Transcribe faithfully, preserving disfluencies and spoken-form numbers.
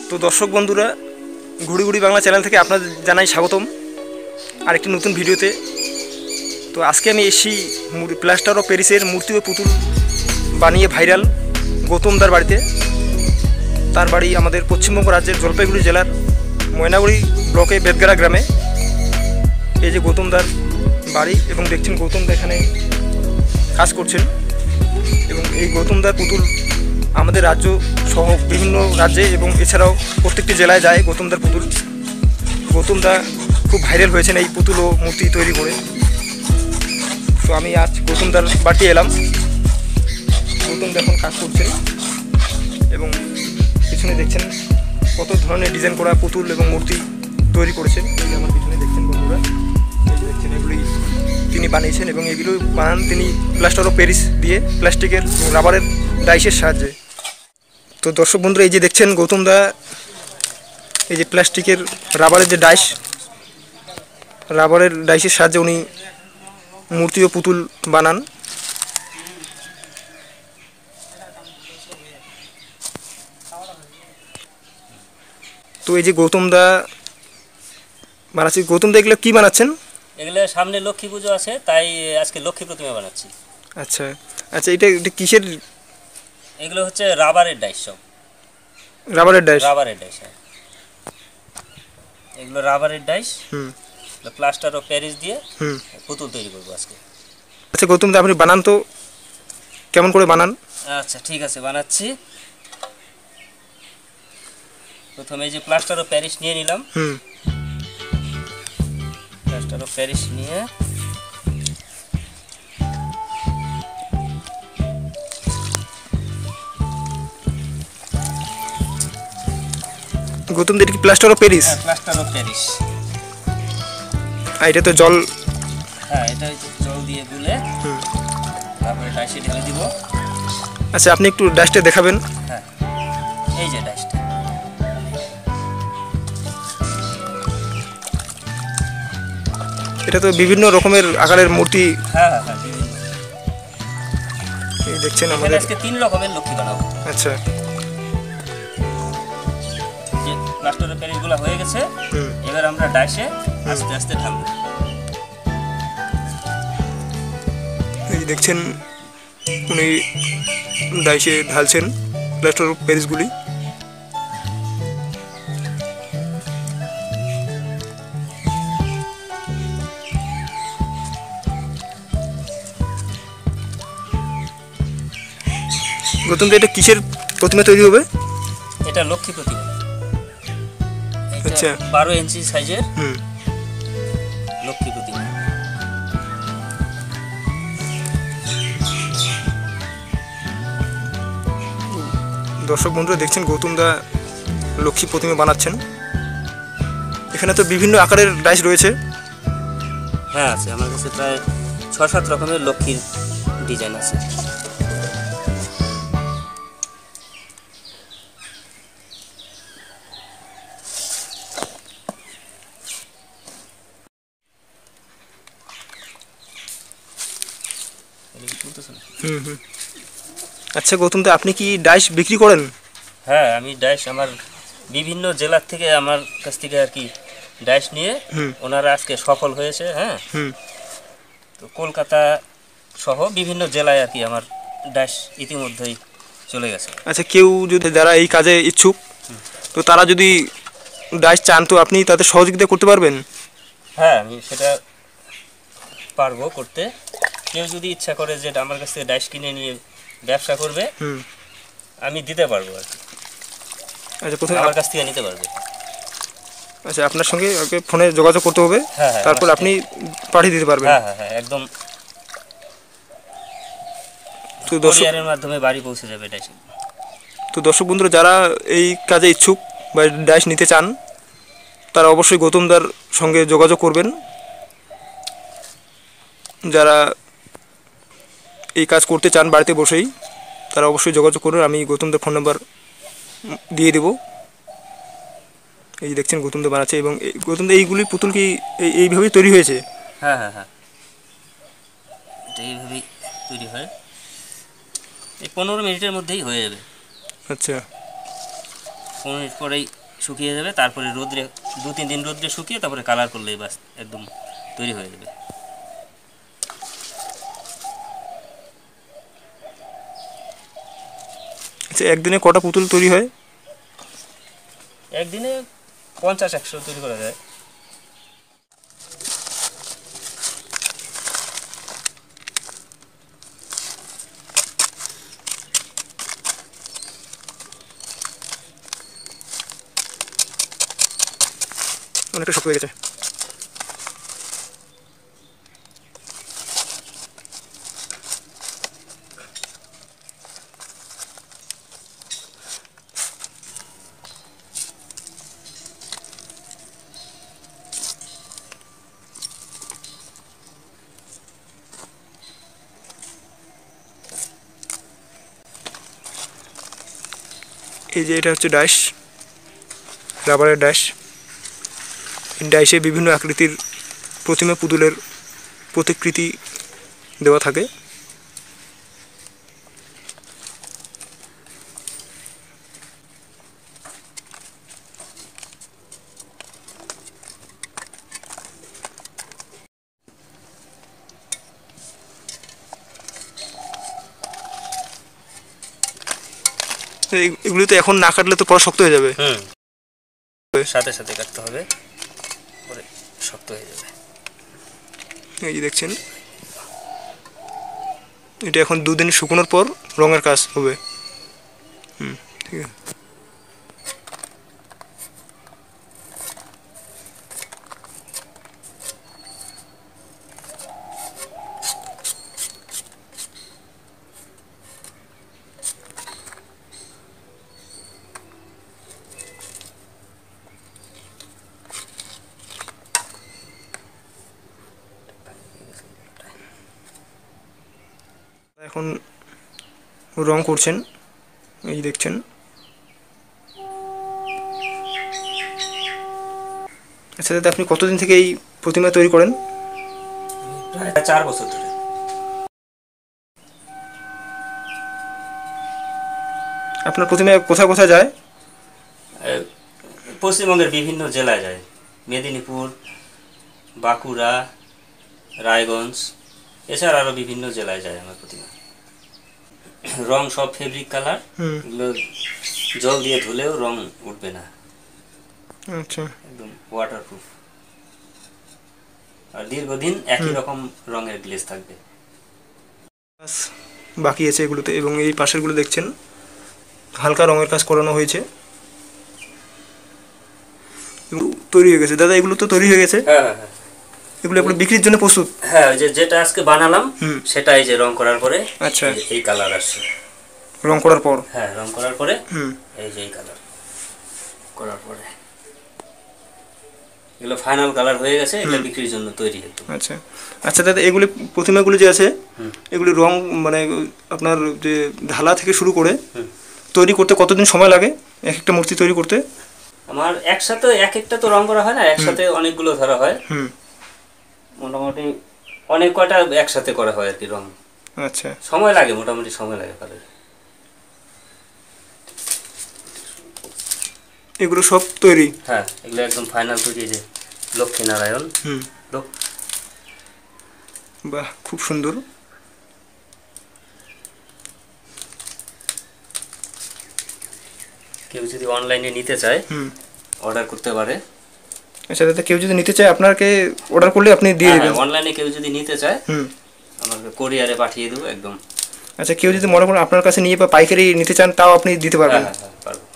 তো দর্শক বন্ধুরা, ঘুড়ি ঘুড়ি বাংলা চ্যানেল থেকে আপনাদের জানাই স্বাগতম আরেকটি নতুন ভিডিওতে। তো আজকে আমি এসেছি প্লাস্টার অফ প্যারিসের মূর্তি ও পুতুল বানিয়ে ভাইরাল গৌতমদার বাড়িতে। তার বাড়ি আমাদের পশ্চিমবঙ্গ রাজ্যের জলপাইগুড়ি জেলার ময়নাগুড়ি ব্লকে বেদগাড়া গ্রামে। এই যে গৌতমদার বাড়ি, এবং দেখছেন গৌতমদা এখানে কাজ করছেন। এবং এই গৌতমদার পুতুল আমাদের রাজ্য সহ বিভিন্ন রাজ্যে এবং এছাড়াও প্রত্যেকটি জেলায় যায় গৌতমদার পুতুল। গৌতমদা খুব ভাইরাল হয়েছেন এই পুতুল ও মূর্তি তৈরি করে। তো আমি আজ গৌতমদার বাড়িতে এলাম। গৌতমদা এখন কাজ করছেন এবং পিছনে দেখছেন কত ধরনের ডিজাইন করা পুতুল এবং মূর্তি তৈরি করেছেন। এই আমার পিছনে দেখছেন বন্ধুরা, এই যে দেখছেন এগুলি তিনি বানিয়েছেন এবং এগুলো বানান তিনি প্লাস্টার অফ প্যারিস দিয়ে, প্লাস্টিকের রাবারের ডাইসের সাহায্যে। তো দর্শক বন্ধুরা, এই যে দেখছেন গৌতমদা এই যে প্লাস্টিকের রাবারের যে ডাইস, রাবারের ডাইসের সাহায্যে উনি মূর্তি ও পুতুল বানান। তো এই যে গৌতমদা বানাচ্ছি, গৌতমদা এগুলো কী বানাচ্ছেন? এগুলো সামনে লক্ষ্মী পুজো আছে, তাই আজকে লক্ষ্মী প্রতিমা বানাচ্ছি। আচ্ছা আচ্ছা, এটা এটা কিসের? এগুলো হচ্ছে রাবারের ডাইস, সব রাবারের ডাইস। রাবারের ডাইস, এগুলো রাবারের ডাইস। হুম, প্লাস্টার অফ প্যারিস দিয়ে হুম পুতুল তৈরি করবো আজকে। আচ্ছা গৌতমদা, আপনি বানান তো, কেমন করে বানান? আচ্ছা ঠিক আছে, বানাচ্ছি। প্রথমে এই যে প্লাস্টার অফ প্যারিস নিয়ে নিলাম। হুম, প্লাস্টার অফ প্যারিস নিয়ে গৌতমদা এটা কি প্লাস্টার অফ প্যারিস? হ্যাঁ, প্লাস্টার অফ প্যারিস। আর এটা তো জল। হ্যাঁ, এটা জল দিয়ে গুলে তারপরে ডাইসে ঢেলে দিব। আচ্ছা, আপনি একটু ডাইসটা দেখাবেন? হ্যাঁ, এই যে ডাইসটা। এটা তো বিভিন্ন রকমের আকারের মূর্তি। হ্যাঁ হ্যাঁ, বিভিন্ন। এই দেখছেন আমাদের আজকে তিন রকমের লক্ষ্মী বানাবো। আচ্ছা, যে প্লাস্টারের প্যারিসগুলো হয়ে গেছে, এবার আমরা ডাইসে আস্তে আস্তে ঢালবো। এই দেখছেন উনি ডাইসে ঢালছেন প্লাস্টার অফ প্যারিসগুলি। গৌতমদা এটা কিসের প্রতিমা তৈরি হবে? এটা লক্ষ্মী প্রতিমা। আচ্ছা, বারো ইঞ্চি সাইজের হুম লক্ষ্মী প্রতিমা। দর্শক বন্ধুরা দেখছেন গৌতমদা লক্ষ্মী প্রতিমা বানাচ্ছেন। এখানে তো বিভিন্ন আকারের ডাইস রয়েছে। হ্যাঁ আছে, আমার কাছে প্রায় ছ সাত রকমের লক্ষ্মীর ডিজাইন আছে। হুম হুম আচ্ছা গৌতমদা, আপনি কি ডাইস বিক্রি করেন? হ্যাঁ, আমি ডাইস আমার বিভিন্ন জেলার থেকে আমার কাছ থেকে আর কি ডাইস নিয়ে ওনারা আজকে সফল হয়েছে। হ্যাঁ, তো কলকাতা সহ বিভিন্ন জেলায় আর কি আমার ডাইস ইতিমধ্যেই চলে গেছে। আচ্ছা, কেউ যদি যারা এই কাজে ইচ্ছুক, তো তারা যদি ডাইস চান, তো আপনি তাদের সহযোগিতা করতে পারবেন? হ্যাঁ, আমি সেটা পারবো করতে। কেউ যদি ইচ্ছা করে যে আমার কাছ থেকে ডাইস কিনে নিয়ে ব্যবসা করবে, আমি দিতে পারবো আর কি। আচ্ছা, প্রথমে আমার কাছ থেকে নিতে পারবে। আচ্ছা, আপনার সঙ্গে ওকে ফোনে যোগাযোগ করতে হবে, তারপর আপনি পাঠিয়ে দিতে পারবেন। হ্যাঁ হ্যাঁ হ্যাঁ, একদম। তো কুরিয়ারের মাধ্যমে বাড়ি পৌঁছে যাবে ডাইস। তো দর্শক বন্ধুরা, যারা এই কাজে ইচ্ছুক বা ডাইস নিতে চান, তারা অবশ্যই গৌতমদার সঙ্গে যোগাযোগ করবেন। যারা এই কাজ করতে চান বাড়িতে বসেই, তারা অবশ্যই যোগাযোগ করুন। আমি গৌতমদার ফোন নাম্বার দিয়ে দেবো। এই দেখছেন গৌতমদা বানাচ্ছে, এবং গৌতমদা এইগুলি পুতুল কি এইভাবেই তৈরি হয়েছে? হ্যাঁ হ্যাঁ হ্যাঁ, এটা এইভাবেই তৈরি হয়। এই পনেরো মিনিটের মধ্যেই হয়ে যাবে। আচ্ছা, পনেরো মিনিট পরেই শুকিয়ে যাবে, তারপরে রোদ্রে দু তিন দিন রোদ্রে শুকিয়ে তারপরে কালার করলেই বাস একদম তৈরি হয়ে যাবে। আচ্ছা, একদিনে কটা পুতুল তৈরি হয়? একদিনে পঞ্চাশ একশো তৈরি করা যায়। অনেকটা শক্ত হয়ে গেছে। এই যে এটা হচ্ছে ডাইস, রাবারের ডাইস। ডাইসে বিভিন্ন আকৃতির প্রতিমা পুতুলের প্রতিকৃতি দেওয়া থাকে। এগুলি তো এখন না কাটলে তো পরে শক্ত হয়ে যাবে। হুম, সাথে সাথে কাটতে হবে, পরে শক্ত হয়ে যাবে। এই যে দেখছেন, এটা এখন দুদিন শুকানোর পর রঙের কাজ হবে। হুম, ঠিক আছে। এখন রং করছেন, এই দেখছেন। আচ্ছা দাদা, আপনি কতদিন থেকে এই প্রতিমা তৈরি করেন? প্রায় চার বছর ধরে। আপনার প্রতিমা কোথায় কোথায় যায়? পশ্চিমবঙ্গের বিভিন্ন জেলায় যায়, মেদিনীপুর, বাঁকুড়া, রায়গঞ্জ, এছাড়া আরও বিভিন্ন জেলায় যায় আমার প্রতিমা। রং সব ফেব্রিক কালার, এগুলো জল দিয়ে ধুলেও রং উঠবে না। আচ্ছা, একদম ওয়াটারপ্রুফ, আর দীর্ঘদিন একই রকম রঙের গ্লেজ থাকবে। বাকি আছে এগুলোতে, এবং এই পাশেরগুলো দেখছেন হালকা রঙের কাজ করানো হয়েছে, তৈরি হয়ে গেছে। দাদা, এগুলো তো তৈরি হয়ে গেছে। হ্যাঁ হ্যাঁ হ্যাঁ, এগুলো আপনার বিক্রির জন্য প্রস্তুত? হ্যাঁ, ওই যে যেটা আজকে বানালাম সেটা এই যে রং করার পরে আচ্ছা, এই কালার আসছে। রং করার পর? হ্যাঁ, রং করার পরে হুম, এই যে এই কালার করার পরে এগুলো ফাইনাল কালার হয়ে গেছে, এটা বিক্রির জন্য তৈরি একদম। আচ্ছা আচ্ছা দাদা, এগুলি প্রতিমাগুলো যে আছে এগুলি রং মানে আপনার যে ঢালা থেকে শুরু করে তৈরি করতে কতদিন সময় লাগে এক একটা মূর্তি তৈরি করতে? আমার একসাথে এক একটা তো রং করা হয় না, একসাথে অনেকগুলো ধরা হয়। হুম, মোটামুটি অনেক কয়টা একসাথে করা হয় আর কি রং। আচ্ছা, সময় লাগে, মোটামুটি সময় লাগে কালার। এগুলো সব তৈরি? হ্যাঁ, এগুলো একদম ফাইনাল তৈরি। যে লক্ষ্মী নারায়ণ, হুম, লোক, বাহ, খুব সুন্দর। কেউ যদি অনলাইনে নিতে চায় হুম, অর্ডার করতে পারে। আচ্ছা দাদা, কেউ যদি নিতে চায় আপনাকে অর্ডার করলে আপনি দিয়ে দেবেন? অনলাইনে কেউ যদি নিতে চায় হুম, আমাকে কোরিয়ারে পাঠিয়ে দেবো একদম। আচ্ছা, কেউ যদি মনে করেন আপনার কাছে নিয়ে বা পাইকারি নিতে চান তাও আপনি দিতে পারবেন? হ্যাঁ হ্যাঁ, পারবো।